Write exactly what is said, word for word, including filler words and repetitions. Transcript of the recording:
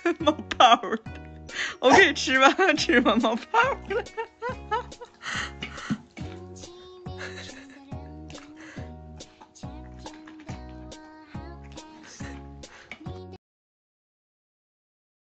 冒泡了，我可以吃吗？吃吗？冒泡了。